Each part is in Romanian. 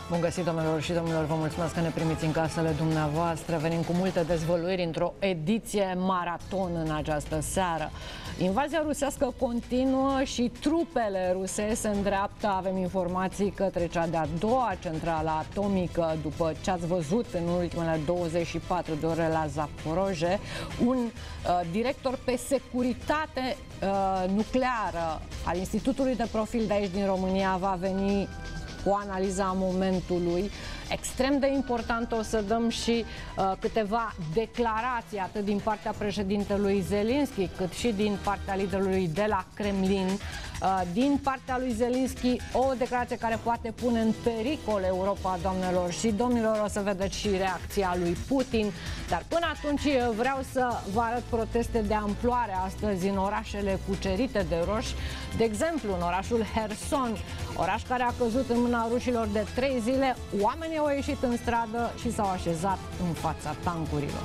Bun găsit, domnilor și domnilor, vă mulțumesc că ne primiți în casele dumneavoastră. Venim cu multe dezvăluiri într-o ediție maraton în această seară. Invazia rusească continuă și trupele ruse se îndreaptă, avem informații, către cea de-a doua centrală atomică, după ce ați văzut în ultimele 24 de ore la Zaporozhe. Un director pe securitate nucleară al Institutului de Profil de aici din România va veni cu analiza momentului. Extrem de important, o să dăm și câteva declarații, atât din partea președintelui Zelensky, cât și din partea liderului de la Kremlin. Din partea lui Zelensky, o declarație care poate pune în pericol Europa, doamnelor și domnilor. O să vedeți și reacția lui Putin. Dar până atunci vreau să vă arăt proteste de amploare astăzi în orașele cucerite de ruși. De exemplu, în orașul Herson, oraș care a căzut în mâna rușilor de 3 zile, oamenii au ieșit în stradă și s-au așezat în fața tancurilor.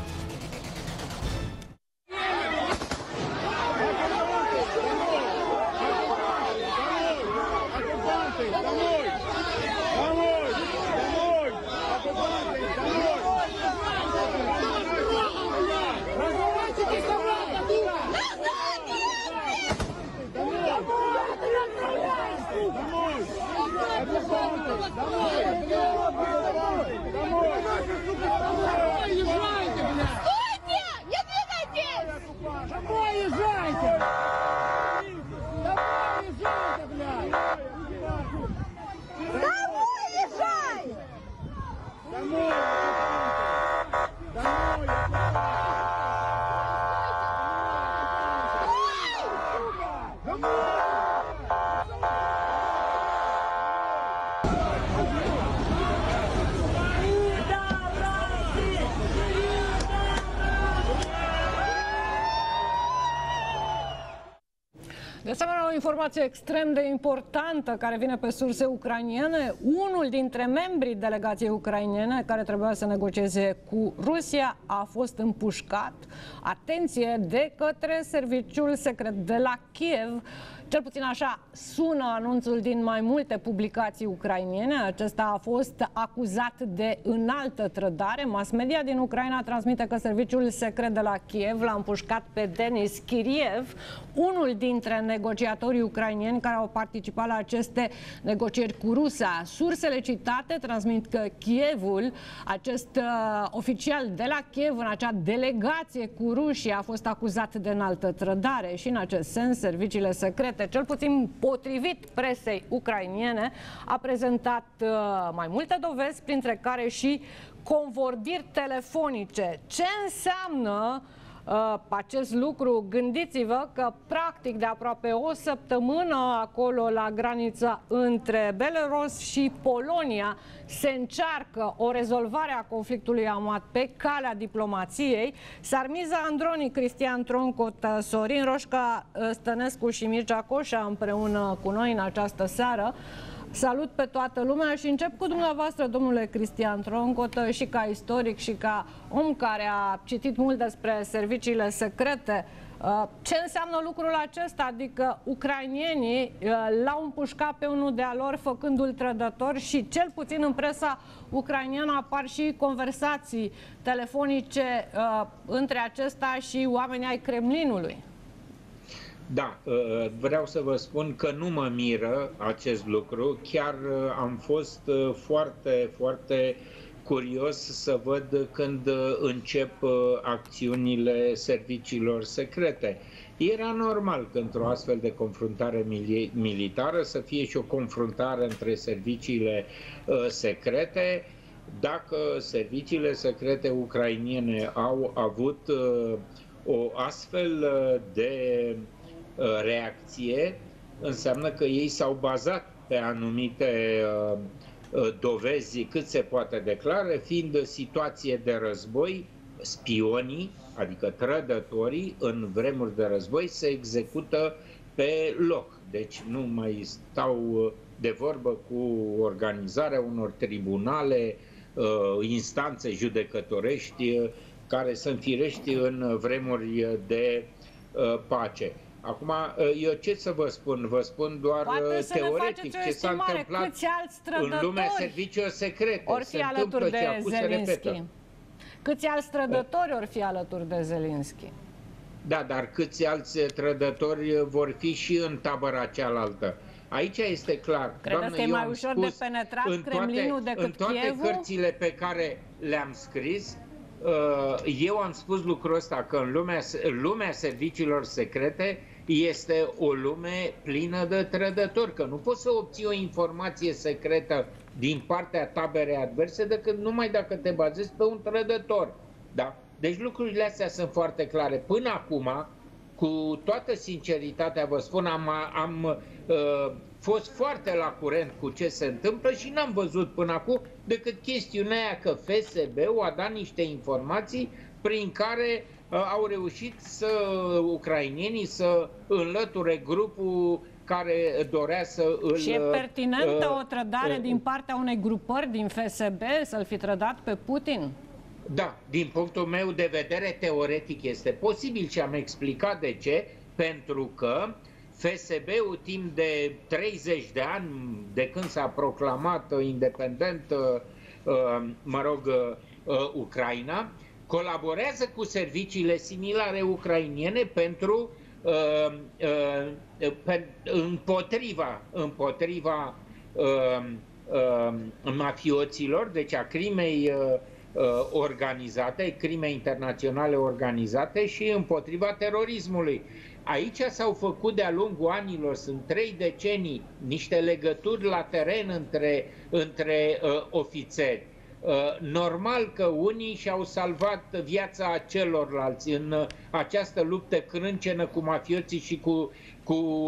De asemenea, o informație extrem de importantă care vine pe surse ucrainiene. Unul dintre membrii delegației ucrainiene care trebuia să negocieze cu Rusia a fost împușcat, atenție, de către serviciul secret de la Kiev. Cel puțin așa sună anunțul din mai multe publicații ucrainiene. Acesta a fost acuzat de înaltă trădare. Mass media din Ucraina transmite că serviciul secret de la Kiev l-a împușcat pe Denis Kiriev, unul dintre negociatorii ucrainieni care au participat la aceste negocieri cu Rusia. Sursele citate transmit că Kievul, acest oficial de la Kiev, în acea delegație cu rușii, a fost acuzat de înaltă trădare și în acest sens serviciile secrete, cel puțin potrivit presei ucrainiene, a prezentat mai multe dovezi, printre care și convorbiri telefonice. Ce înseamnă acest lucru? Gândiți-vă că practic de aproape o săptămână acolo la granița între Belarus și Polonia se încearcă o rezolvare a conflictului armat pe calea diplomației. Sarmiza Androni, Cristian Troncot, Sorin Roșca Stănescu și Mircea Coșa împreună cu noi în această seară. Salut pe toată lumea și încep cu dumneavoastră, domnule Cristian Troncot, și ca istoric și ca om care a citit mult despre serviciile secrete. Ce înseamnă lucrul acesta? Adică ucrainienii l-au împușcat pe unul de-a lor făcându-l trădător și cel puțin în presa ucrainiană apar și conversații telefonice între acesta și oamenii ai Kremlinului. Da, vreau să vă spun că nu mă miră acest lucru. Chiar am fost foarte, foarte curios să văd când încep acțiunile serviciilor secrete. Era normal că într-o astfel de confruntare militară să fie și o confruntare între serviciile secrete. Dacă serviciile secrete ucrainiene au avut o astfel de reacție, înseamnă că ei s-au bazat pe anumite dovezi cât se poate declare, fiind situație de război, spionii, adică trădătorii, în vremuri de război se execută pe loc. Deci nu mai stau de vorbă cu organizarea unor tribunale, instanțe judecătorești care sunt firești în vremuri de pace. Acum, eu ce să vă spun? Vă spun doar teoretic ce s-a întâmplat în lumea serviciilor secrete. Or fi alături de Zelenski? Câți alți trădători or fi alături de Zelenski? Da, dar câți alți trădători vor fi și în tabăra cealaltă? Aici este clar. Credeți că e mai ușor de penetrat Kremlinul decât Chievul? În toate cărțile pe care le-am scris, eu am spus lucrul ăsta, că în lumea serviciilor secrete este o lume plină de trădători, că nu poți să obții o informație secretă din partea taberei adverse decât numai dacă te bazezi pe un trădător. Da? Deci lucrurile astea sunt foarte clare. Până acum, cu toată sinceritatea vă spun, am fost foarte la curent cu ce se întâmplă și n-am văzut până acum decât chestiunea aia că FSB-ul a dat niște informații prin care au reușit ucrainienii să înlăture grupul care dorea să îl... Și e pertinentă o trădare din partea unei grupări din FSB să-l fi trădat pe Putin? Da, din punctul meu de vedere teoretic este posibil și am explicat de ce, pentru că FSB-ul timp de 30 de ani, de când s-a proclamat independent, Ucraina, colaborează cu serviciile similare ucrainiene pentru împotriva mafioților, deci a crimei organizate, crime internaționale organizate și împotriva terorismului. Aici s-au făcut de-a lungul anilor, sunt 3 decenii, niște legături la teren între ofițeri. Normal că unii și-au salvat viața celorlalți în această luptă crâncenă cu mafioții și cu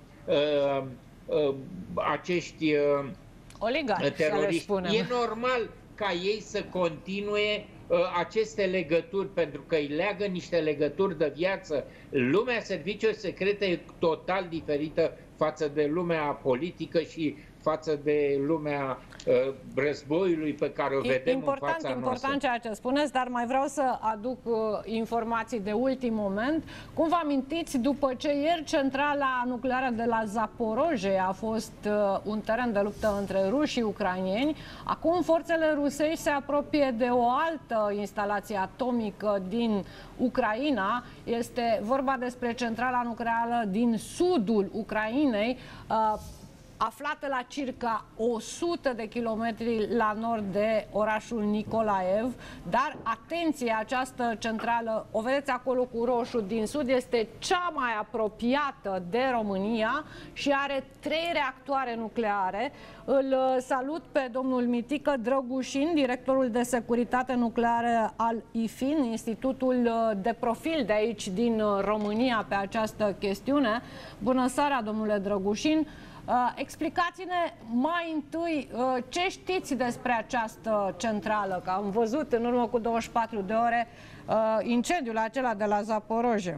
acești teroriști. E normal ca ei să continue aceste legături, pentru că îi leagă niște legături de viață. Lumea serviciilor secrete e total diferită față de lumea politică și față de lumea războiului pe care o vedem în fața noastră. Important ceea ce spuneți, dar mai vreau să aduc informații de ultim moment. Cum vă amintiți, după ce ieri centrala nucleară de la Zaporozhye a fost un teren de luptă între ruși și ucrainieni, acum forțele rusești se apropie de o altă instalație atomică din Ucraina. Este vorba despre centrala nucleară din sudul Ucrainei, aflată la circa 100 de kilometri la nord de orașul Nikolaev. Dar, atenție, această centrală, o vedeți acolo cu roșu din sud, este cea mai apropiată de România și are 3 reactoare nucleare. Îl salut pe domnul Mitică Drăgușin, directorul de securitate nucleară al IFIN, institutul de profil de aici din România pe această chestiune. Bună seara, domnule Drăgușin! Explicați-ne mai întâi ce știți despre această centrală, că am văzut în urmă cu 24 de ore incendiul acela de la Zaporozhye.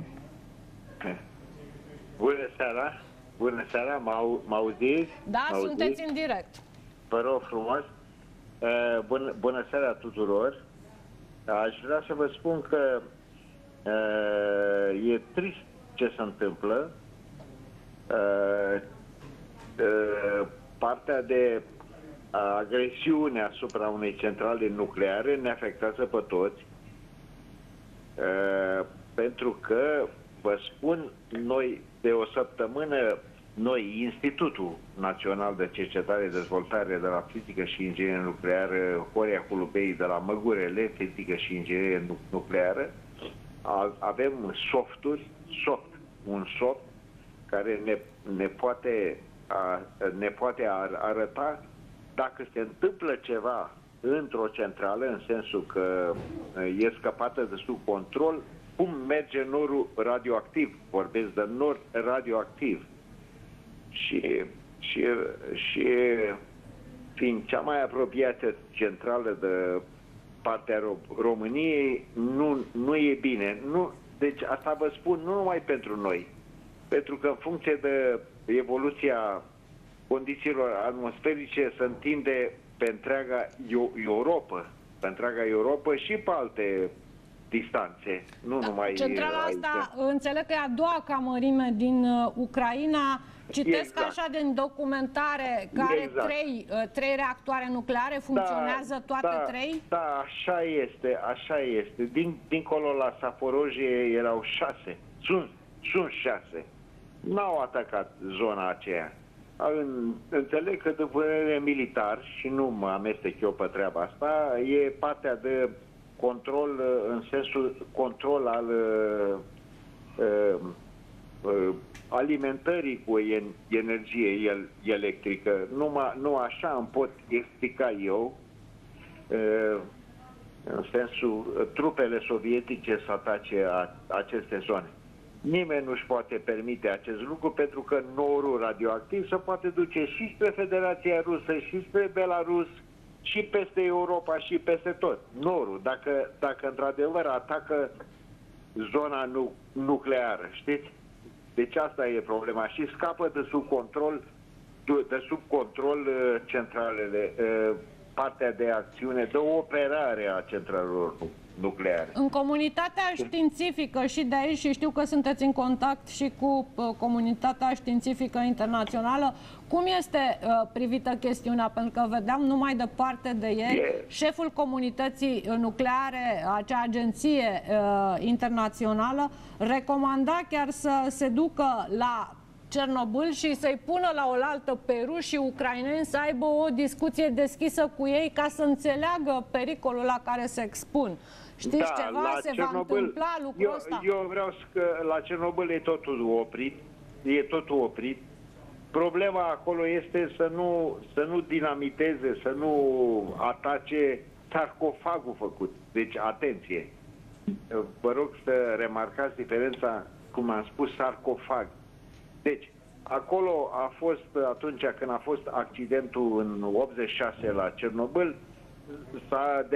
Bună seara! Bună seara! Mă auziți? Da, sunteți în direct. Vă rog frumos! Bună seara tuturor! Aș vrea să vă spun că e trist ce se întâmplă. Partea de agresiune asupra unei centrale nucleare ne afectează pe toți, pentru că, vă spun, noi de o săptămână, noi, Institutul Național de Cercetare și Dezvoltare de la Fizică și Inginerie Nucleară, Horia Culubei de la Măgurele, Fizică și Inginerie Nucleară, avem un soft care ne poate arăta dacă se întâmplă ceva într-o centrală, în sensul că e scăpată de sub control, cum merge norul radioactiv. Vorbesc de nor radioactiv. Și fiind cea mai apropiată centrală de partea României, nu e bine. Deci asta vă spun nu numai pentru noi, pentru că în funcție de evoluția condițiilor atmosferice se întinde pe întreaga Europa, și pe alte distanțe, nu numai Centrala aici. asta, înțeleg că e a doua ca mărime din Ucraina. Citesc așa din documentare că are trei reactoare nucleare, funcționează toate trei? Da, așa este, așa este. Dincolo la Zaporojie erau 6, sunt 6. N-au atacat zona aceea. Înțeleg că de părere militar, și nu mă amestec eu pe treaba asta, e partea de control, în sensul control al alimentării cu energie electrică. Nu așa îmi pot explica eu, în sensul trupele sovietice să atace aceste zone. Nimeni nu-și poate permite acest lucru pentru că norul radioactiv se poate duce și spre Federația Rusă, și spre Belarus, și peste Europa, și peste tot. Norul, dacă într-adevăr atacă zona nucleară, știți? Deci asta e problema și scapă de sub control centralele, partea de acțiune, de operare a centralelor nucleare. În comunitatea științifică și de aici, și știu că sunteți în contact și cu comunitatea științifică internațională, cum este privită chestiunea? Pentru că vedeam numai departe de ei șeful comunității nucleare, acea agenție internațională, recomanda chiar să se ducă la Cernobâl și să-i pună la oaltă pe ruși și ucraineni, să aibă o discuție deschisă cu ei ca să înțeleagă pericolul la care se expun. Știți ceva? Se va întâmpla lucrul ăsta? Eu vreau că la Cernobâl e totul oprit. Problema acolo este să nu dinamiteze, să nu atace sarcofagul făcut. Deci, atenție! Vă rog să remarcați diferența, cum am spus, sarcofag. Deci, acolo a fost, atunci când a fost accidentul în 86 la Cernobâl, s-a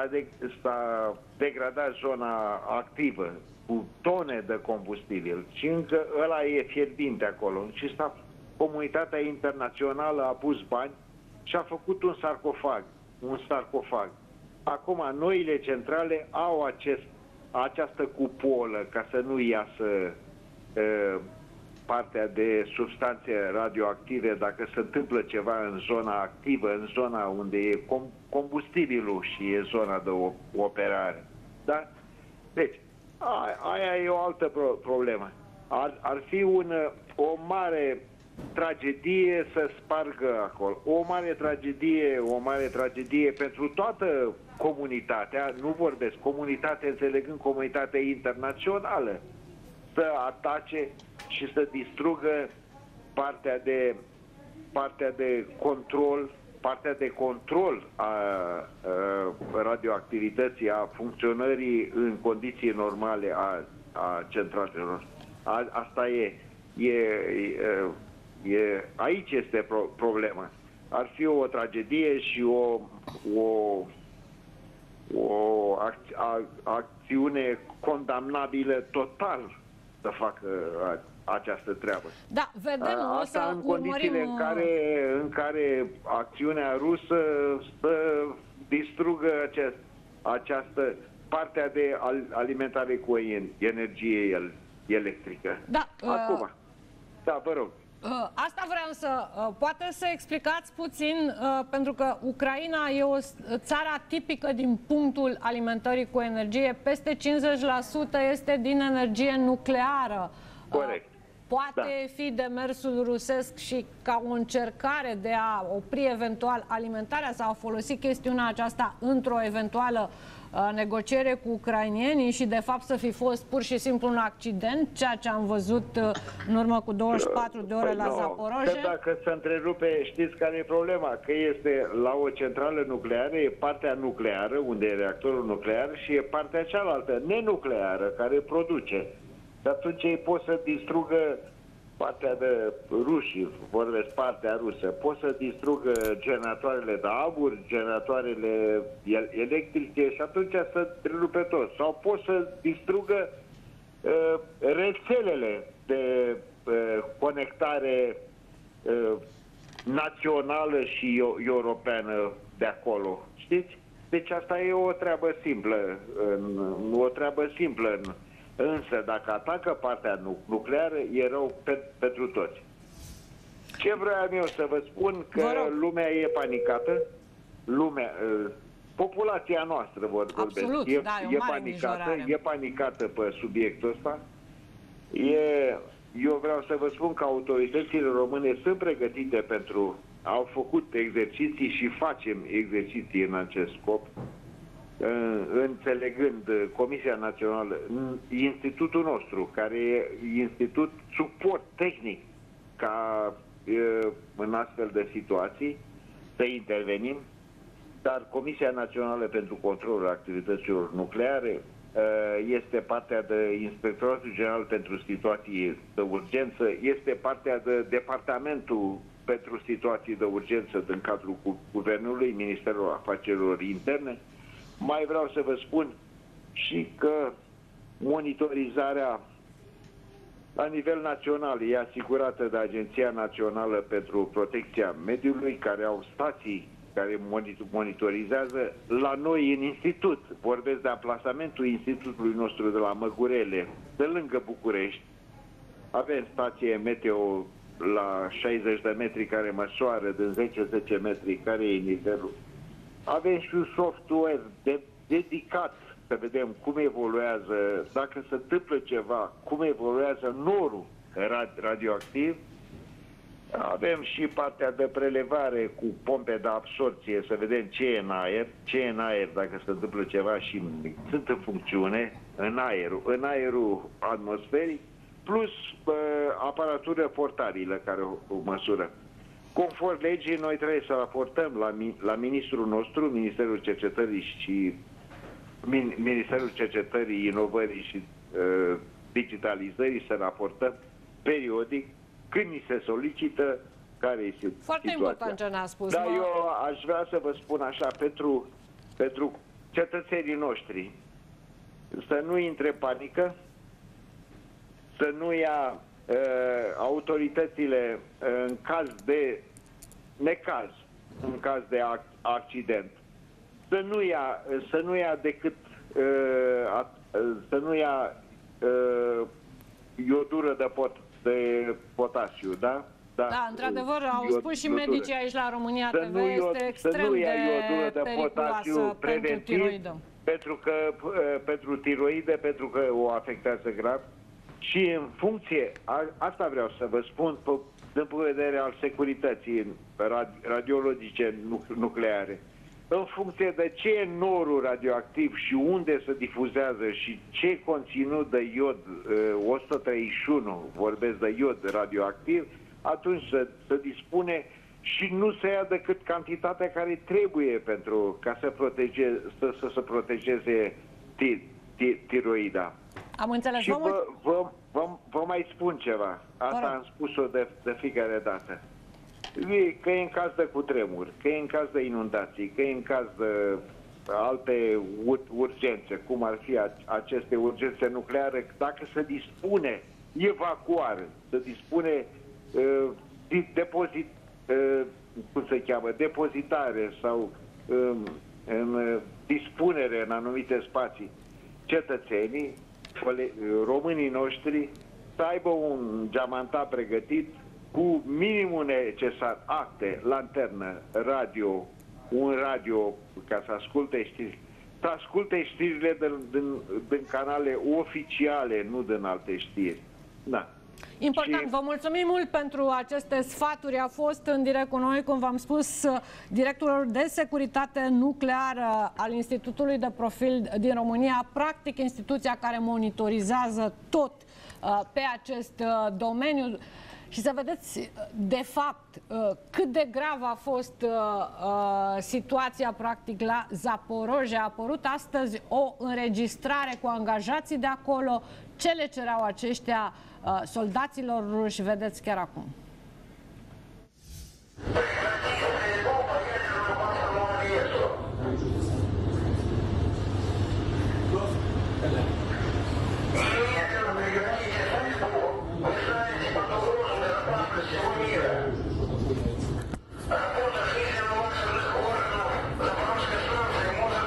degradat zona activă cu tone de combustibil și încă ăla e fierbinte acolo. Și comunitatea internațională a pus bani și a făcut un sarcofag. Acum, noile centrale au această cupolă ca să nu iasă partea de substanțe radioactive dacă se întâmplă ceva în zona activă, în zona unde e combustibilul și e zona de operare. Da? Deci, aia e o altă problemă. Ar fi o mare tragedie să spargă acolo. O mare tragedie pentru toată comunitatea, nu vorbesc, comunitate înțelegând comunitatea internațională, să atace și să distrugă partea de control a radioactivității, a funcționării în condiții normale a centralelor. Asta aici este problema. Ar fi o tragedie și o acțiune condamnabilă total să facă această treabă. Da, vedem, asta în condițiile în care acțiunea rusă să distrugă această partea de alimentare cu energie electrică. Da, acum. Da, vă rog. Asta vreau poate să explicați puțin, pentru că Ucraina e o țară atipică din punctul alimentării cu energie. Peste 50% este din energie nucleară. Corect. Poate fi demersul rusesc și ca o încercare de a opri eventual alimentarea sau a folosi chestiunea aceasta într-o eventuală negociere cu ucrainienii și de fapt să fi fost pur și simplu un accident, ceea ce am văzut în urmă cu 24 de ore la Zaporojie? Dacă se întrerupe, știți care e problema? Că este la o centrală nucleară, e partea nucleară, unde e reactorul nuclear, și e partea cealaltă, nenucleară, care produce. Și atunci ei pot să distrugă partea de rușii, vorbesc partea rusă, pot să distrugă generatoarele de abur, generatoarele electrice și atunci să întrerupe tot. Sau pot să distrugă rețelele de conectare națională și europeană de acolo. Știți? Deci asta e o treabă simplă. Însă dacă atacă partea nucleară, e rău pentru toți. Ce vreau eu să vă spun? Că lumea e panicată. Populația noastră vorbesc. E panicată pe subiectul ăsta. Eu vreau să vă spun că autoritățile române sunt pregătite au făcut exerciții și facem exerciții în acest scop, înțelegând Comisia Națională, institutul nostru, care e institut suport tehnic ca în astfel de situații să intervenim, dar Comisia Națională pentru Controlul Activităților Nucleare este partea de Inspectoratul General pentru Situații de Urgență, este partea de Departamentul pentru Situații de Urgență din cadrul Guvernului, Ministerul Afacerilor Interne. Mai vreau să vă spun și că monitorizarea la nivel național e asigurată de Agenția Națională pentru Protecția Mediului, care au stații care monitorizează. La noi în institut, vorbesc de amplasamentul institutului nostru de la Măgurele, de lângă București, avem stație meteo la 60 de metri care măsoară din 10-10 metri care e nivelul. Avem și un software dedicat să vedem cum evoluează, dacă se întâmplă ceva, cum evoluează norul radioactiv. Avem și partea de prelevare cu pompe de absorție, să vedem ce e în aer, dacă se întâmplă ceva și sunt în funcțiune în aerul atmosferic, plus aparatură portabilă care o măsură. Conform legii, noi trebuie să raportăm la ministrul nostru, Ministerul Cercetării și Ministerul Cercetării, Inovării și Digitalizării, să raportăm periodic când ni se solicită care este foarte situația. Important ce ne-a spus. Dar eu aș vrea să vă spun așa, pentru cetățenii noștri, să nu intre panică, să nu ia autoritățile în caz de necaz, în caz de accident, să nu ia decât să nu ia iodură de potasiu, da? Da, într-adevăr, au spus și medicii aici la România TV, este extrem de periculoasă pentru tiroidă. Pentru tiroide, pentru că o afectează grav. Și în funcție, asta vreau să vă spun, din punct de vedere al securității radiologice nucleare, în funcție de ce e norul radioactiv și unde se difuzează și ce conținut de iod 131, vorbesc de iod radioactiv, atunci se dispune și nu se ia decât cantitatea care trebuie ca să se protejeze tiroida. Am înțeles. Și vă mai spun ceva. Asta am spus-o de fiecare dată. Că e în caz de cutremur, că e în caz de inundații, că e în caz de alte urgențe, cum ar fi aceste urgențe nucleare, dacă se dispune evacuare, se dispune depozitare sau în dispunere în anumite spații, cetățenii, românii noștri, să aibă un geamantat pregătit cu minimul necesar, acte, lanternă, radio, un radio ca să asculte știri. Să asculte știrile din canale oficiale, nu din alte știri. Da. Important. Vă mulțumim mult pentru aceste sfaturi. A fost în direct cu noi, cum v-am spus, directorul de securitate nucleară al Institutului de Profil din România, practic instituția care monitorizează tot pe acest domeniu. Și să vedeți, de fapt, cât de gravă a fost situația, practic, la Zaporojia. A apărut astăzi o înregistrare cu angajații de acolo. Ce le cereau aceștia soldaților ruși? Vedeți chiar acum. Работа с этим,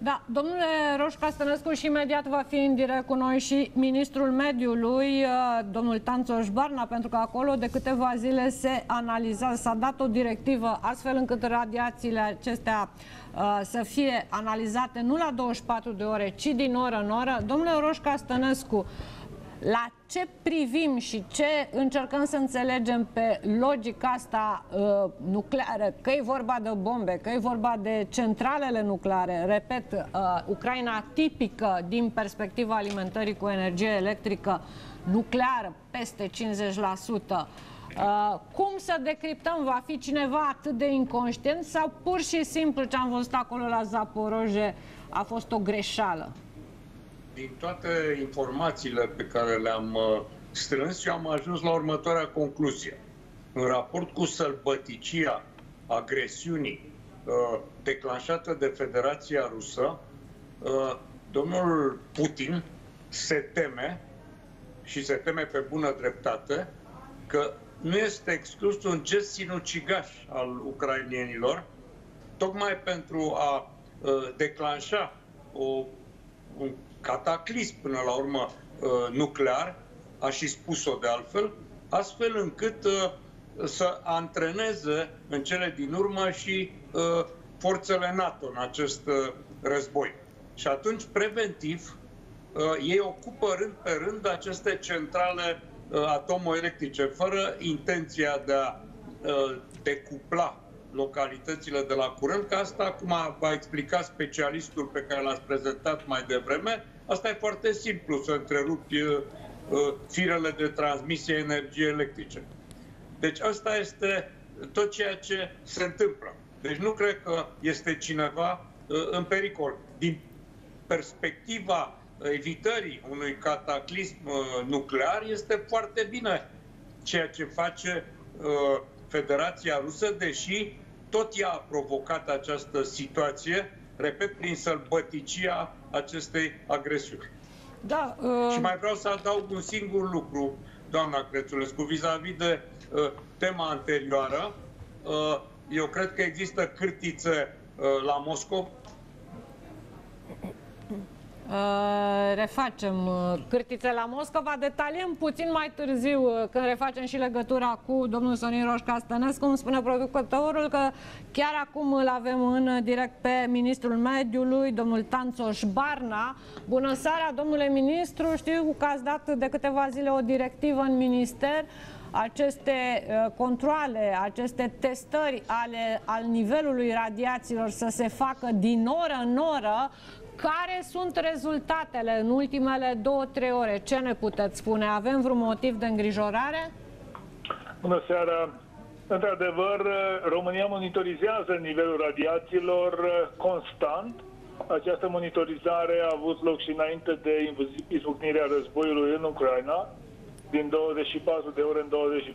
Da, domnule Roșca Stănescu, și imediat va fi în direct cu noi și ministrul mediului, domnul Tanțoș Barna, pentru că acolo de câteva zile se analizează, s-a dat o directivă astfel încât radiațiile acestea să fie analizate nu la 24 de ore, ci din oră în oră. Domnule Roșca Stănescu, la ce privim și ce încercăm să înțelegem pe logica asta nucleară, că e vorba de bombe, că e vorba de centralele nucleare, repet, Ucraina tipică din perspectiva alimentării cu energie electrică nucleară, peste 50%. Cum să decriptăm? Va fi cineva atât de inconștient sau pur și simplu ce am văzut acolo la Zaporoje a fost o greșeală? Din toate informațiile pe care le-am strâns, eu am ajuns la următoarea concluzie. În raport cu sălbăticia agresiunii declanșată de Federația Rusă, domnul Putin se teme, și se teme pe bună dreptate, că nu este exclus un gest sinucigaș al ucrainienilor, tocmai pentru a declanșa un cataclism până la urmă nuclear, a și spus-o de altfel, astfel încât să antreneze în cele din urmă și forțele NATO în acest război. Și atunci, preventiv, ei ocupă rând pe rând aceste centrale atomoelectrice, fără intenția de a decupla localitățile de la curent, că asta, cum va explica specialistul pe care l-ați prezentat mai devreme, asta e foarte simplu, să întrerupi firele de transmisie energiei electrice. Deci asta este tot ceea ce se întâmplă. Deci nu cred că este cineva în pericol. Din perspectiva evitării unui cataclism nuclear, este foarte bine ceea ce face Federația Rusă, deși tot ea a provocat această situație, repet, prin sălbăticia acestei agresiuni. Da, Și mai vreau să adaug un singur lucru, doamna Crețulescu, vis-a-vis de tema anterioară. Eu cred că există cârtițe la Moscova. Refacem cârtițe la Moscova, detaliem puțin mai târziu când refacem și legătura cu domnul Sorin Roșca Stănescu. Îmi spune producătorul că chiar acum îl avem în direct pe ministrul mediului, domnul Tanțoș Barna. Bună seara, domnule ministru, știu că ați dat de câteva zile o directivă în minister, aceste controale, aceste testări al nivelului radiațiilor să se facă din oră în oră. Care sunt rezultatele în ultimele 2-3 ore? Ce ne puteți spune? Avem vreun motiv de îngrijorare? Bună seara! Într-adevăr, România monitorizează nivelul radiațiilor constant. Această monitorizare a avut loc și înainte de izbucnirea războiului în Ucraina. Din 24 de ore în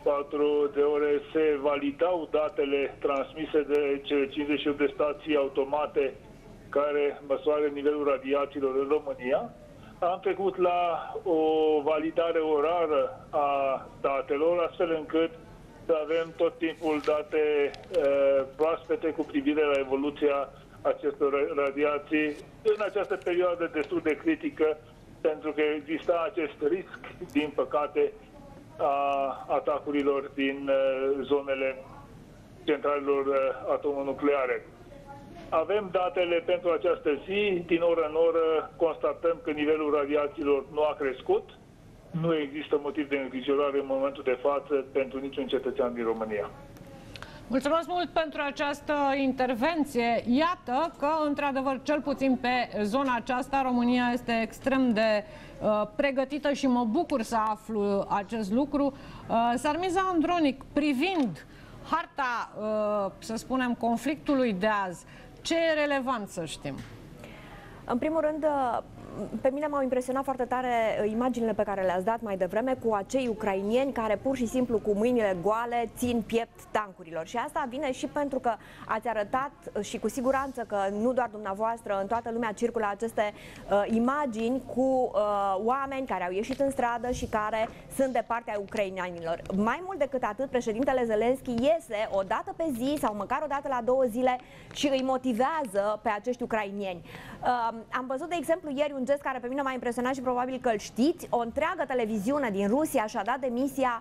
24 de ore se validau datele transmise de cele 58 de stații automate care măsoară nivelul radiațiilor în România. Am trecut la o validare orară a datelor, astfel încât să avem tot timpul date proaspete cu privire la evoluția acestor radiații în această perioadă destul de critică, pentru că exista acest risc, din păcate, a atacurilor din zonele centralelor atomonucleare. Avem datele pentru această zi, din oră în oră constatăm că nivelul radiațiilor nu a crescut, nu există motiv de îngrijorare în momentul de față pentru niciun cetățean din România. Mulțumesc mult pentru această intervenție. Iată că, într-adevăr, cel puțin pe zona aceasta, România este extrem de pregătită și mă bucur să aflu acest lucru. Sarmiza Andronic, privind harta, să spunem, conflictului de azi, ce e relevant să știm? În primul rând, pe mine m-au impresionat foarte tare imaginile pe care le-ați dat mai devreme cu acei ucrainieni care pur și simplu cu mâinile goale țin piept tancurilor. Și asta vine și pentru că ați arătat și cu siguranță că nu doar dumneavoastră, în toată lumea circulă aceste imagini cu oameni care au ieșit în stradă și care sunt de partea ucrainienilor. Mai mult decât atât, președintele Zelensky iese o dată pe zi sau măcar o dată la 2 zile și îi motivează pe acești ucrainieni. Am văzut, de exemplu, ieri un gest care pe mine m-a impresionat și probabil că îl știți. O întreagă televiziune din Rusia și-a dat demisia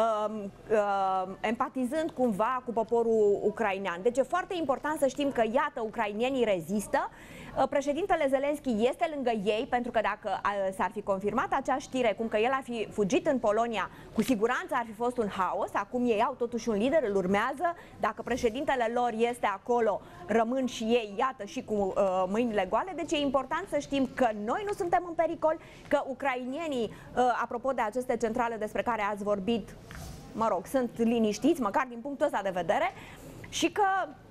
empatizând cumva cu poporul ucrainean. Deci e foarte important să știm că, iată, ucrainienii rezistă. Președintele Zelensky este lângă ei, pentru că dacă s-ar fi confirmat acea știre, cum că el ar fi fugit în Polonia, cu siguranță ar fi fost un haos. Acum ei au totuși un lider, îl urmează. Dacă președintele lor este acolo, rămân și ei, iată, și cu mâinile goale. Deci e important să știm că noi nu suntem în pericol, că ucrainienii, apropo de aceste centrale despre care ați vorbit, mă rog, sunt liniștiți, măcar din punctul ăsta de vedere, și că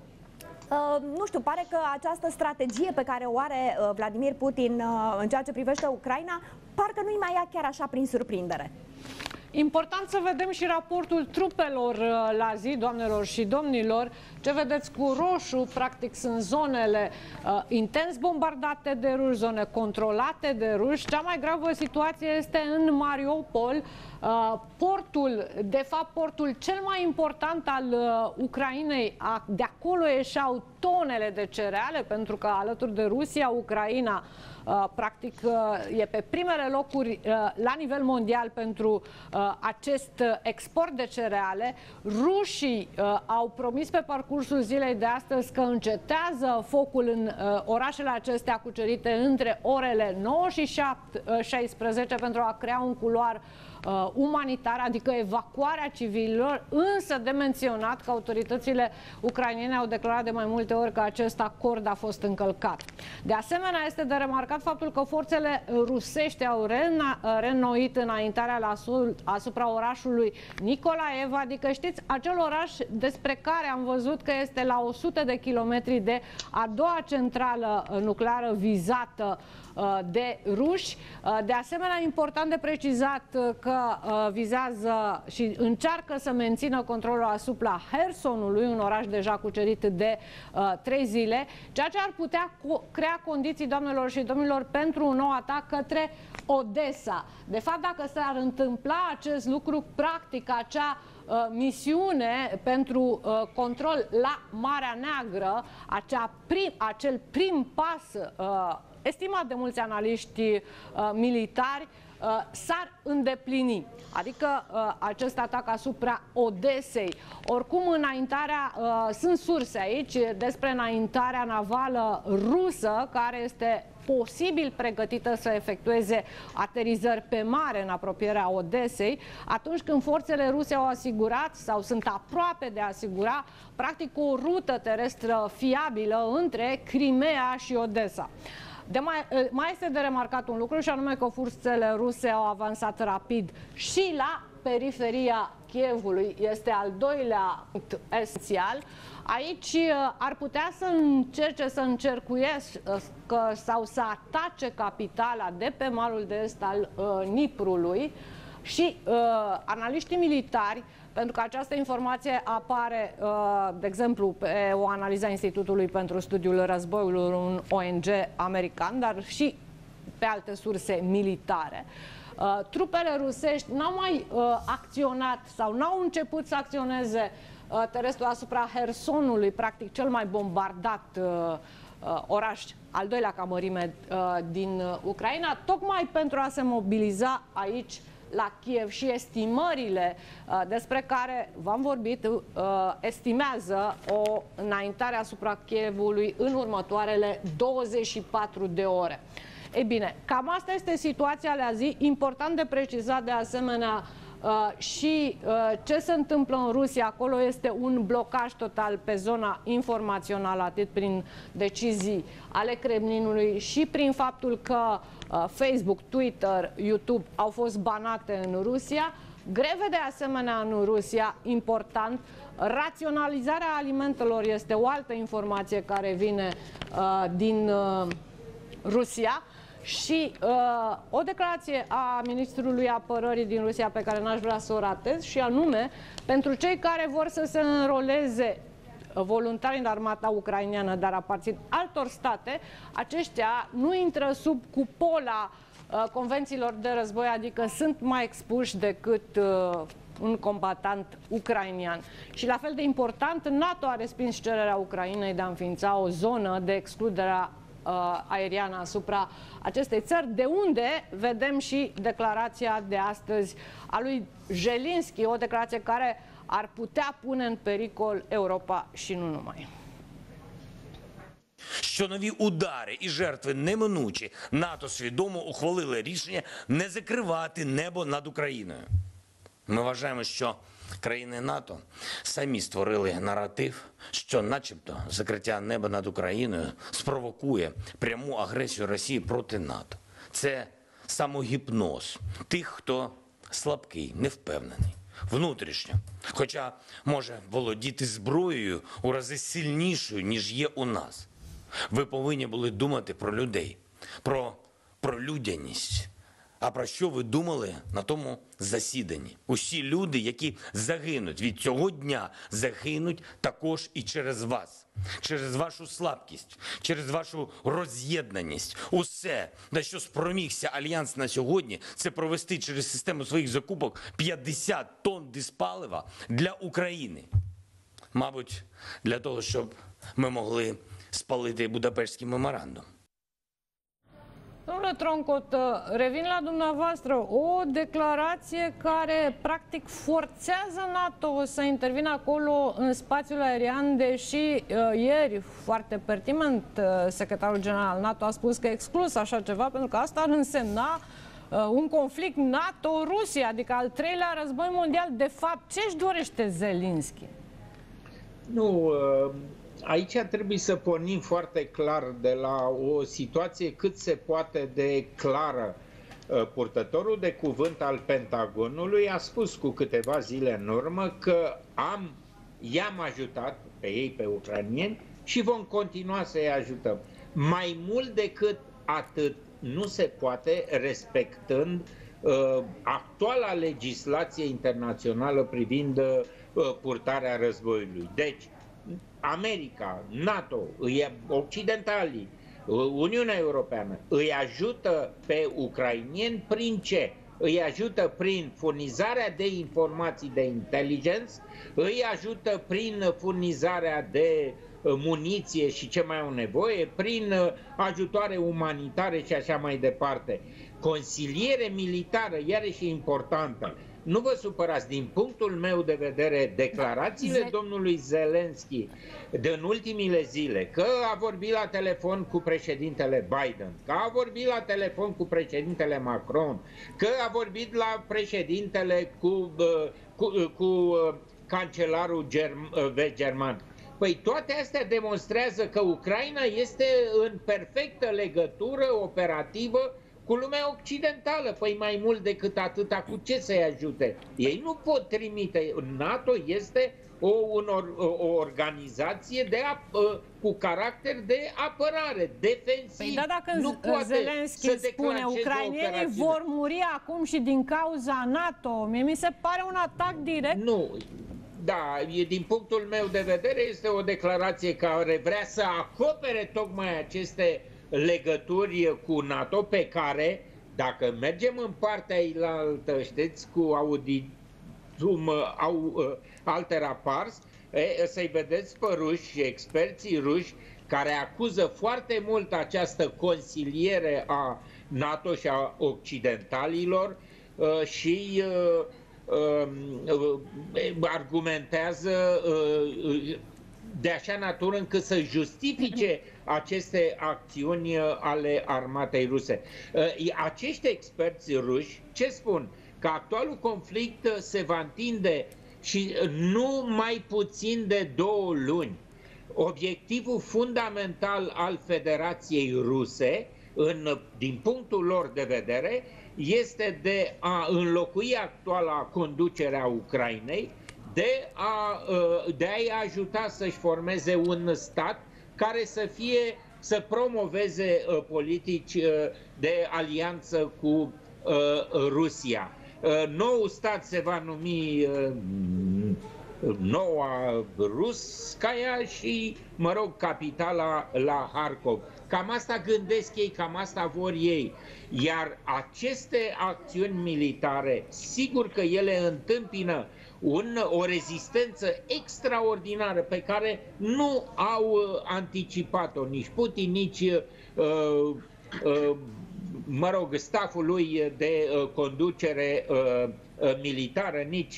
nu știu, pare că această strategie pe care o are Vladimir Putin în ceea ce privește Ucraina, parcă nu-i mai ia chiar așa prin surprindere. Important să vedem și raportul trupelor la zi, doamnelor și domnilor. Ce vedeți cu roșu, practic sunt zonele intens bombardate de ruși, zone controlate de ruși. Cea mai gravă situație este în Mariupol, portul, de fapt portul cel mai important al Ucrainei. De acolo ieșeau tonele de cereale, pentru că alături de Rusia, Ucraina practic e pe primele locuri la nivel mondial pentru acest export de cereale. Rușii au promis pe parcursul zilei de astăzi că încetează focul în orașele acestea cucerite între orele 9 și 16 pentru a crea un culoar umanitar, adică evacuarea civililor, însă de menționat că autoritățile ucrainene au declarat de mai multe ori că acest acord a fost încălcat. De asemenea, este de remarcat faptul că forțele rusești au reînnoit înaintarea asupra orașului Nikolaev, adică știți, acel oraș despre care am văzut că este la 100 de kilometri de a doua centrală nucleară vizată de ruși. De asemenea, important de precizat că vizează și încearcă să mențină controlul asupra Hersonului, un oraș deja cucerit de 3 zile, ceea ce ar putea crea condiții, doamnelor și domnilor, pentru un nou atac către Odessa. De fapt, dacă s-ar întâmpla acest lucru, practic acea misiune pentru control la Marea Neagră, acel prim pas estimat de mulți analiști militari, s-ar îndeplini. Adică acest atac asupra Odesei. Oricum, înaintarea, sunt surse aici despre înaintarea navală rusă, care este posibil pregătită să efectueze aterizări pe mare în apropierea Odesei, atunci când forțele ruse au asigurat sau sunt aproape de a asigura practic o rută terestră fiabilă între Crimea și Odessa. Mai este de remarcat un lucru, și anume că forțele ruse au avansat rapid și la periferia Kievului. Este al doilea punct esențial. Aici ar putea să încerce să încercuiască sau să atace capitala de pe malul de est al Niprului și analiștii militari, pentru că această informație apare, de exemplu, pe o analiză a Institutului pentru Studiul Războiului, un ONG american, dar și pe alte surse militare. Trupele rusești n-au mai acționat sau n-au început să acționeze terestrul asupra Hersonului, practic cel mai bombardat oraș, al doilea ca mărime din Ucraina, tocmai pentru a se mobiliza aici la Kiev, și estimările despre care v-am vorbit estimează o înaintare asupra Kievului în următoarele 24 de ore. Ei bine, cam asta este situația la zi. Important de precizat de asemenea și ce se întâmplă în Rusia. Acolo este un blocaj total pe zona informațională, atât prin decizii ale Kremlinului și prin faptul că Facebook, Twitter, YouTube au fost banate în Rusia. Greve de asemenea în Rusia, important. Raționalizarea alimentelor este o altă informație care vine din Rusia. Și o declarație a ministrului apărării din Rusia pe care n-aș vrea să o ratez, și anume, pentru cei care vor să se înroleze voluntari în armata ucraineană, dar aparțin altor state, aceștia nu intră sub cupola convențiilor de război, adică sunt mai expuși decât un combatant ucrainian. Și la fel de important, NATO a respins cererea Ucrainei de a înființa o zonă de excludere aeriană asupra acestei țări, de unde vedem și declarația de astăzi a lui Zelensky, o declarație care ar putea pune în pericol Europa și nu numai. Що нові удари і жертви неминучі, НАТО свідомо ухвалили рішення не закривати небо над Україною. Ми вважаємо, що країни НАТО самі створили наратив, що начебто закриття неба над Україною спровокує пряму агресію Росії проти НАТО. Це самогіпноз тих, хто слабкий, невпевнений. Внутрішньо, хоча може володіти зброєю у рази сильнішою, ніж є у нас. Ви повинні були думати про людей, про людяність. А про що ви думали на тому засіданні? Усі люди, які загинуть від цього дня, загинуть також і через вас. Через вашу слабкість, через вашу роз'єднаність. Усе, на що спромігся Альянс на сьогодні, це провести через систему своїх закупок 50 тонн диспалива для України. Мабуть, для того, щоб ми могли spalite Budapestский memorandum. Domnule Troncot, revin la dumneavoastră. O declarație care practic forțează NATO să intervină acolo în spațiul aerian, deși ieri, foarte pertinent, secretarul general NATO a spus că e exclus așa ceva, pentru că asta ar însemna un conflict NATO-Rusia, adică al treilea război mondial. De fapt, ce își dorește Zelensky? Nu, aici trebuie să pornim foarte clar de la o situație cât se poate de clară. Purtătorul de cuvânt al Pentagonului a spus cu câteva zile în urmă că i-am ajutat pe ei, pe ucrainieni, și vom continua să-i ajutăm. Mai mult decât atât nu se poate, respectând actuala legislație internațională privind purtarea războiului. Deci, America, NATO, occidentalii, Uniunea Europeană îi ajută pe ucrainieni prin ce? Îi ajută prin furnizarea de informații de intelligence, îi ajută prin furnizarea de muniție și ce mai au nevoie, prin ajutoare umanitare și așa mai departe. Consiliere militară, iarăși importantă. Nu vă supărați, din punctul meu de vedere, declarațiile domnului Zelensky din ultimile zile, că a vorbit la telefon cu președintele Biden, că a vorbit la telefon cu președintele Macron, că a vorbit la președintele cu cancelarul german. Păi toate astea demonstrează că Ucraina este în perfectă legătură operativă cu lumea occidentală. Păi mai mult decât atâta, cu ce să-i ajute? Ei nu pot trimite. NATO este o organizație cu caracter de apărare, defensiv. Păi da, dacă Zelensky spune ucrainienii vor muri acum și din cauza NATO, mie mi se pare un atac direct. Nu. Da, din punctul meu de vedere este o declarație care vrea să acopere tocmai aceste legături cu NATO, pe care, dacă mergem în partea ailaltă, știți, cu auditum altera pars, să-i vedeți pe ruși, experții ruși, care acuză foarte mult această consiliere a NATO și a occidentalilor și argumentează de așa natură încât să justifice aceste acțiuni ale armatei ruse. Acești experți ruși ce spun? Că actualul conflict se va întinde și nu mai puțin de 2 luni. Obiectivul fundamental al Federației Ruse, din punctul lor de vedere, este de a înlocui actuala conducere a Ucrainei, de a-i ajuta să-și formeze un stat care să fie să promoveze politici de alianță cu Rusia. Noul stat se va numi Noua Russkaya și, mă rog, capitala la Harkov. Cam asta gândesc ei, cam asta vor ei. Iar aceste acțiuni militare, sigur că ele întâmpină o rezistență extraordinară pe care nu au anticipat-o nici Putin, nici mă rog, staful lui de conducere militară, nici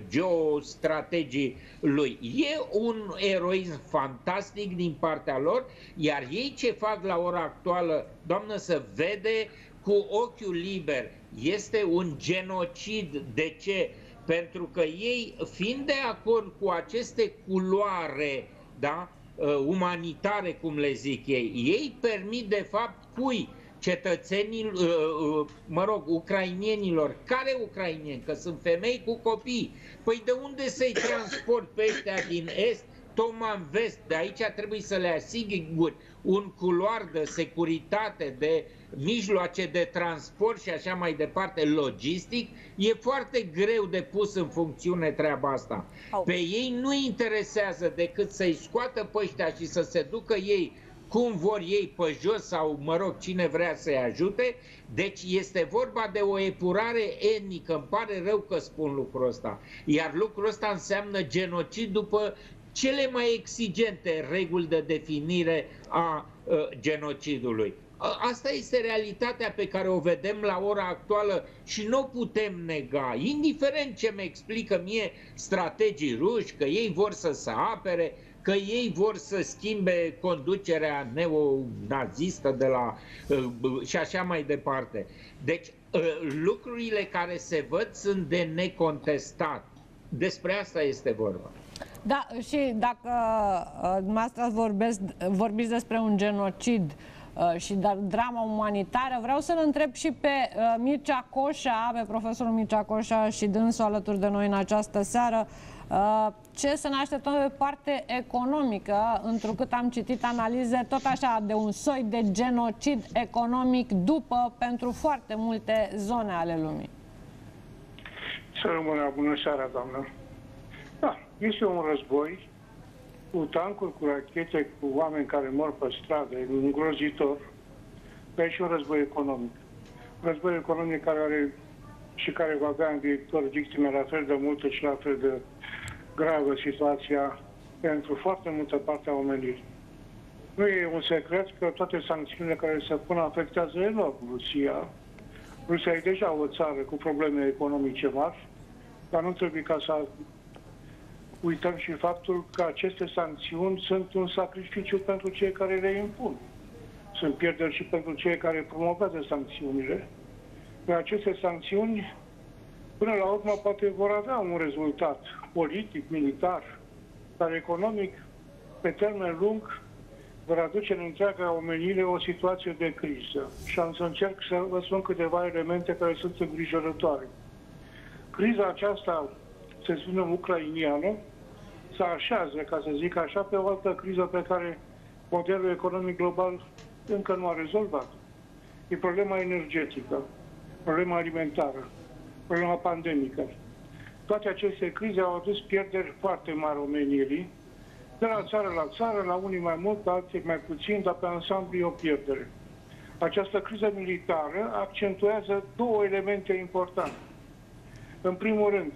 geostrategii lui. E un eroism fantastic din partea lor, iar ei ce fac la ora actuală, doamnă, să vede cu ochiul liber. Este un genocid. De ce? Pentru că ei, fiind de acord cu aceste culoare, da, umanitare, cum le zic ei, ei permit de fapt cui? Cetățenii, mă rog, ucrainienilor. Care ucrainieni? Că sunt femei cu copii. Păi de unde să-i transport pe ăștia din est, tocmai în vest? De aici trebuie să le asiguri un culoar de securitate, de mijloace de transport și așa mai departe, logistic. E foarte greu de pus în funcțiune treaba asta. Pe ei nu interesează decât să-i scoată pe ăștia și să se ducă ei cum vor ei pe jos sau, mă rog, cine vrea să-i ajute. Deci este vorba de o epurare etnică. Îmi pare rău că spun lucrul ăsta. Iar lucrul ăsta înseamnă genocid după cele mai exigente reguli de definire a genocidului. Asta este realitatea pe care o vedem la ora actuală și nu o putem nega. Indiferent ce mi explică mie strategii ruși, că ei vor să se apere, că ei vor să schimbe conducerea neonazistă de la și așa mai departe. Deci lucrurile care se văd sunt de necontestat. Despre asta este vorba. Da, și dacă dumneavoastră vorbiți despre un genocid și de drama umanitară, vreau să-l întreb și pe Mircea Coșa, pe profesorul Mircea Coșa și dânsul alături de noi în această seară. Ce să ne așteptăm pe parte economică, întrucât am citit analize tot așa de un soi de genocid economic pentru foarte multe zone ale lumii. Să rămână, bună seara, doamnă. Da, este un război cu tancuri, cu rachete, cu oameni care mor pe stradă, e îngrozitor, dar e și un război economic. Un război economic care va avea în viitor victime la fel de multe și la fel de gravă situația pentru foarte multă parte a omenirii. Nu e un secret că toate sancțiunile care se pun afectează enorm Rusia. Rusia e deja o țară cu probleme economice mari, dar nu trebuie ca să uităm și faptul că aceste sancțiuni sunt un sacrificiu pentru cei care le impun. Sunt pierderi și pentru cei care promovează sancțiunile. Dar aceste sancțiuni, până la urmă, poate vor avea un rezultat politic, militar, dar economic, pe termen lung, vor aduce în întreaga omenire o situație de criză. Și am să încerc să vă spun câteva elemente care sunt îngrijorătoare. Criza aceasta, se spune ucrainiană, se așează, ca să zic așa, pe o altă criză pe care modelul economic global încă nu a rezolvat. E problema energetică, problema alimentară, problema pandemică. Toate aceste crize au adus pierderi foarte mari omenirii, de la țară, la unii mai mult, alții mai puțin, dar pe ansamblu e o pierdere. Această criză militară accentuează două elemente importante. În primul rând,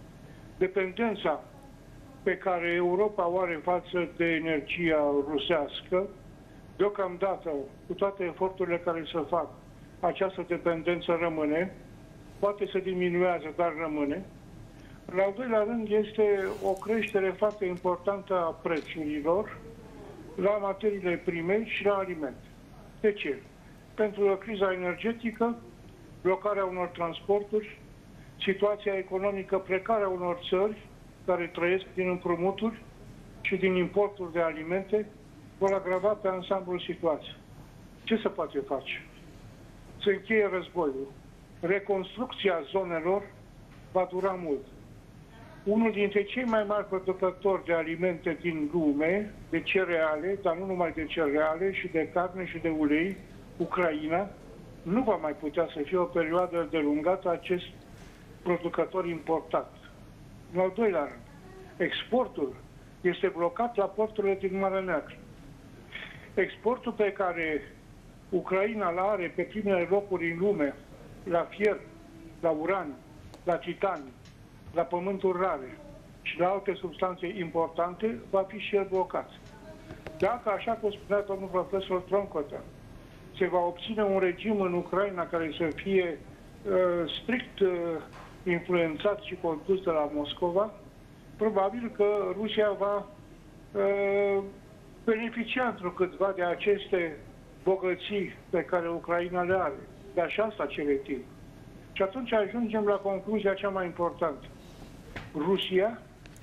dependența pe care Europa o are față de energia rusească, deocamdată, cu toate eforturile care se fac, această dependență rămâne, poate să diminuează, dar rămâne. În al doilea rând, este o creștere foarte importantă a prețurilor la materiile prime și la alimente. De ce? Pentru criza energetică, blocarea unor transporturi, situația economică precară a unor țări care trăiesc din împrumuturi și din importuri de alimente, vor agrava pe ansamblul situației. Ce se poate face? Se încheie războiul. Reconstrucția zonelor va dura mult. unul dintre cei mai mari producători de alimente din lume, de cereale, dar nu numai de cereale, și de carne și de ulei, Ucraina, nu va mai putea să fie o perioadă delungată acest producător important. În al doilea rând, exportul este blocat la porturile din Marea Neagră. Exportul pe care Ucraina îl are pe primele locuri în lume, la fier, la uran, la titan, la pământuri rare și la alte substanțe importante, va fi și el blocat. Dacă, așa cum spunea domnul profesor Troncotă, se va obține un regim în Ucraina care să fie strict influențat și condus de la Moscova, probabil că Rusia va beneficia întrucâtva de aceste bogății pe care Ucraina le are. Dar și asta cere timp. Și atunci ajungem la concluzia cea mai importantă. Rusia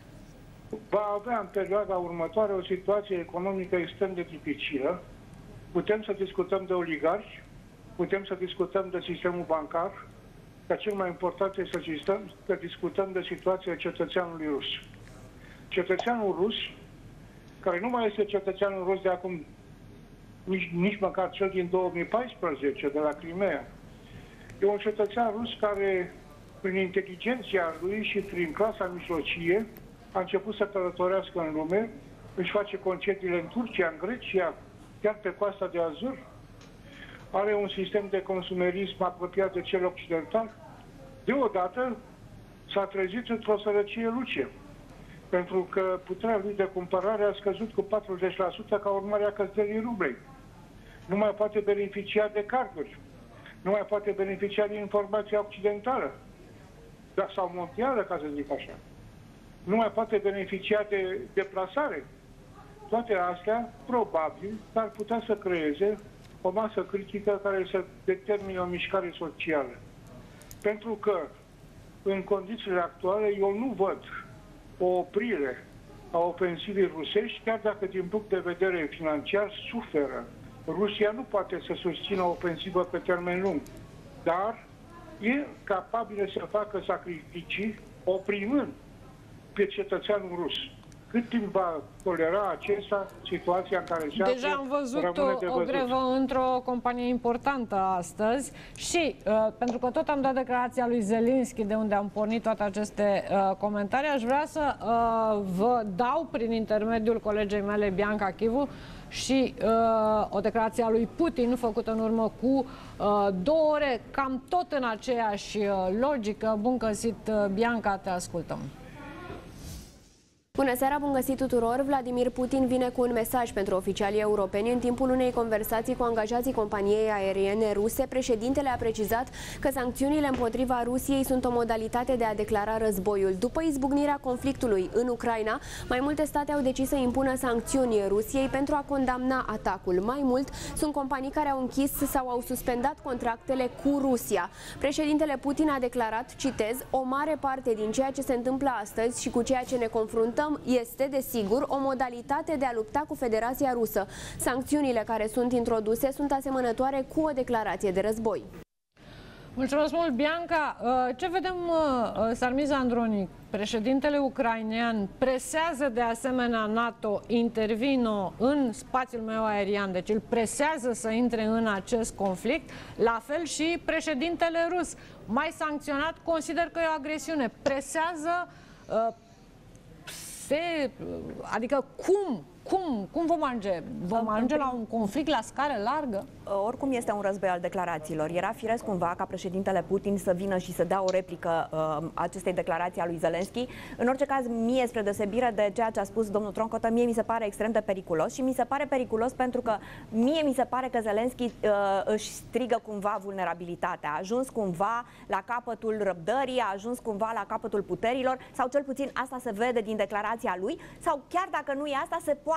va avea în perioada următoare o situație economică extrem de dificilă. Putem să discutăm de oligarhi, putem să discutăm de sistemul bancar, dar cel mai important este să discutăm de situația cetățeanului rus. Cetățeanul rus, care nu mai este cetățeanul rus de acum, nici măcar cel din 2014, de la Crimea, e un cetățean rus care, prin inteligenția lui și prin clasa mijlocie, a început să călătorească în lume, își face concediile în Turcia, în Grecia, chiar pe Coasta de Azur, are un sistem de consumerism apropiat de cel occidental. Deodată s-a trezit într-o sărăcie lucie, pentru că puterea lui de cumpărare a scăzut cu 40% ca urmare a căderii rublei. Nu mai poate beneficia de carduri, nu mai poate beneficia de informația occidentală, sau mondială, ca să zic așa. Nu mai poate beneficia de deplasare. Toate astea, probabil, ar putea să creeze o masă critică care să determine o mișcare socială. Pentru că, în condițiile actuale, eu nu văd o oprire a ofensivei rusești, chiar dacă, din punct de vedere financiar, suferă. Rusia nu poate să susțină o ofensivă pe termen lung, dar e capabilă să facă sacrificii oprimând pe cetățeanul rus. Cât timp va tolera acesta situația în care se află, deja am văzut o grevă într-o companie importantă astăzi și, pentru că tot am dat declarația lui Zelenski, de unde am pornit toate aceste comentarii, aș vrea să vă dau, prin intermediul colegei mele, Bianca Chivu, și o declarație a lui Putin făcută în urmă cu 2 ore, cam tot în aceeași logică. Bun găsit, Bianca, te ascultăm. Bună seara, bun găsit tuturor! Vladimir Putin vine cu un mesaj pentru oficialii europeni. În timpul unei conversații cu angajații companiei aeriene ruse, președintele a precizat că sancțiunile împotriva Rusiei sunt o modalitate de a declara războiul. După izbucnirea conflictului în Ucraina, mai multe state au decis să impună sancțiuni Rusiei pentru a condamna atacul. Mai mult, sunt companii care au închis sau au suspendat contractele cu Rusia. Președintele Putin a declarat, citez, o mare parte din ceea ce se întâmplă astăzi și cu ceea ce ne confruntăm este, desigur, o modalitate de a lupta cu Federația Rusă. Sancțiunile care sunt introduse sunt asemănătoare cu o declarație de război. Mulțumesc mult, Bianca. Ce vedem, Sarmiza Andronic? Președintele ucrainean presează de asemenea NATO, intervină în spațiul meu aerian, deci îl presează să intre în acest conflict, la fel și președintele rus. Mai sancționat, consider că e o agresiune. Presează, adică cum vom ajunge? Vom ajunge la un conflict la scară largă? Oricum este un război al declarațiilor. Era firesc cumva ca președintele Putin să vină și să dea o replică acestei declarații a lui Zelenski. În orice caz, mie, spre deosebire de ceea ce a spus domnul Troncotă, mie mi se pare extrem de periculos și mi se pare periculos pentru că mie mi se pare că Zelenski își strigă cumva vulnerabilitatea. A ajuns cumva la capătul răbdării, a ajuns cumva la capătul puterilor, sau cel puțin asta se vede din declarația lui, sau chiar dacă nu e asta, se poate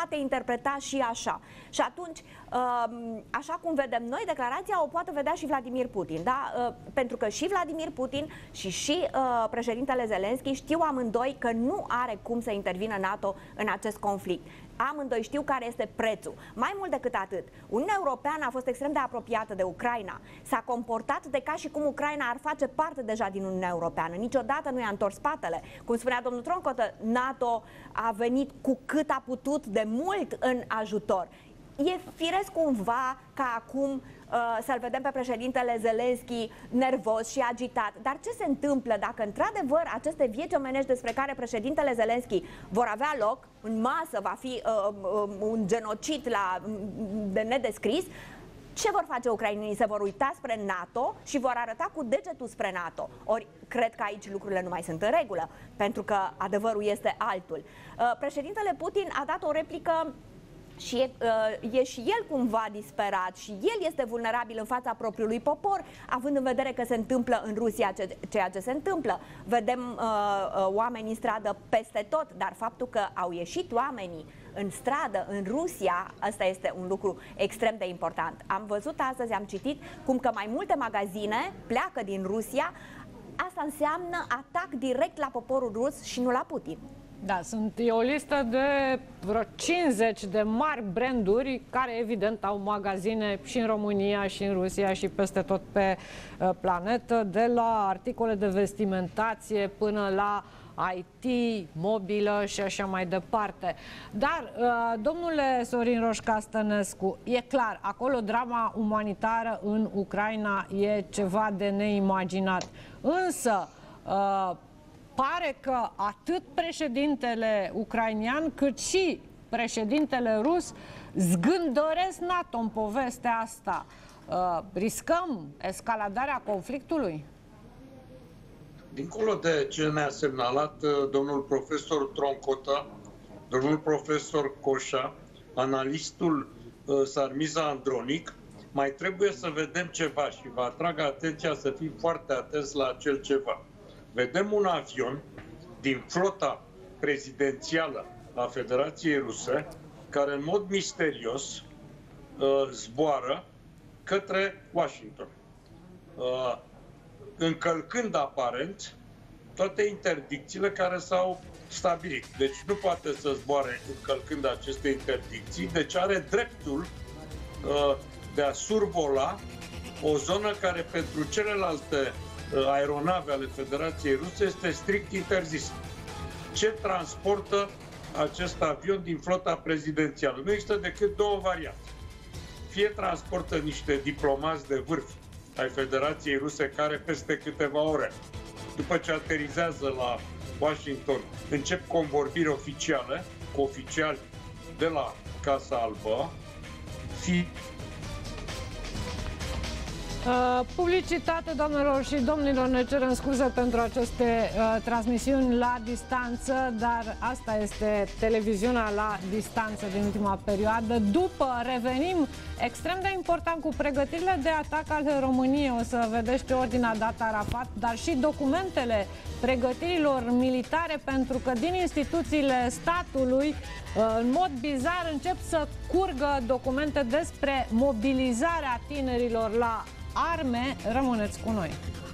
poate interpreta și așa. Și atunci, așa cum vedem noi, declarația o poate vedea și Vladimir Putin, da? Pentru că și Vladimir Putin și președintele Zelenski știu amândoi că nu are cum să intervină NATO în acest conflict. Amândoi știu care este prețul. Mai mult decât atât, Uniunea Europeană a fost extrem de apropiată de Ucraina. S-a comportat de ca și cum Ucraina ar face parte deja din Uniunea Europeană. Niciodată nu i-a întors spatele. Cum spunea domnul Troncotă, NATO a venit cu cât a putut de mult în ajutor. E firesc cumva ca acum să-l vedem pe președintele Zelenski nervos și agitat. Dar ce se întâmplă dacă într-adevăr aceste vieți omenești despre care președintele Zelenski vor avea loc, în masă va fi un genocid de nedescris, ce vor face ucrainenii? Se vor uita spre NATO și vor arăta cu degetul spre NATO. Ori cred că aici lucrurile nu mai sunt în regulă, pentru că adevărul este altul. Președintele Putin a dat o replică și e și el cumva disperat și el este vulnerabil în fața propriului popor, având în vedere că se întâmplă în Rusia ceea ce se întâmplă. Vedem oameni în stradă peste tot, dar faptul că au ieșit oamenii în stradă, în Rusia, asta este un lucru extrem de important. Am văzut astăzi, am citit cum că mai multe magazine pleacă din Rusia. Asta înseamnă atac direct la poporul rus și nu la Putin. Da, e o listă de vreo 50 de mari branduri care evident au magazine și în România și în Rusia și peste tot pe planetă, de la articole de vestimentație până la IT, mobilă și așa mai departe. Dar, domnule Sorin Roșca Stănescu, e clar, acolo drama umanitară în Ucraina e ceva de neimaginat. Însă, pare că atât președintele ucrainian cât și președintele rus zgândăresc NATO în povestea asta. Riscăm escaladarea conflictului? Dincolo de ce ne-a semnalat domnul profesor Troncotă, domnul profesor Coșa, analistul Sarmiza Andronic, mai trebuie să vedem ceva și vă atrag atenția să fim foarte atenți la acel ceva. Vedem un avion din flota prezidențială a Federației Ruse care în mod misterios zboară către Washington, încălcând aparent toate interdicțiile care s-au stabilit. Deci nu poate să zboare încălcând aceste interdicții, deci are dreptul de a survola o zonă care pentru celelalte aeronave ale Federației Ruse este strict interzisă. Ce transportă acest avion din flota prezidențială? Nu există decât două variante. Fie transportă niște diplomați de vârf ai Federației Ruse care peste câteva ore, după ce aterizează la Washington, încep convorbiri oficiale cu oficiali de la Casa Albă, publicitate, doamnelor și domnilor, ne cerem scuze pentru aceste transmisiuni la distanță, dar asta este televiziunea la distanță din ultima perioadă. După revenim extrem de important cu pregătirile de atac ale României. O să vedeți ce ordine a dat Arafat, dar și documentele pregătirilor militare, pentru că din instituțiile statului, în mod bizar, încep să curgă documente despre mobilizarea tinerilor la arme. Rămâneți cu noi!